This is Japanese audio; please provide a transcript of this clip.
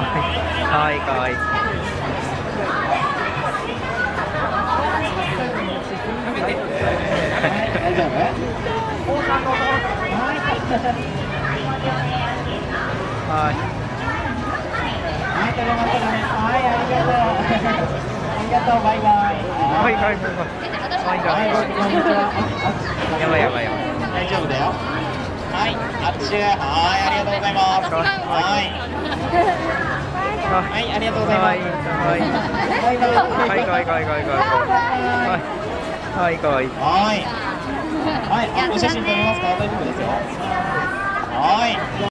わいいかわいい。 大丈夫？ はい。 はい、食べましたね。はい、ありがとう。ありがとう、バイバイ。 はいはいはいはい。 こんにちは。 やばいやばいやばい。 大丈夫だよ。はい、あっちゅう。はい、ありがとうございます。はい。はい、ありがとうございます。 はい。 バイバイ。 はいかわいいかわいいかわいいかわいい。はいかわいい。 はい。はい、お写真撮りますか？大丈夫ですよ。はい。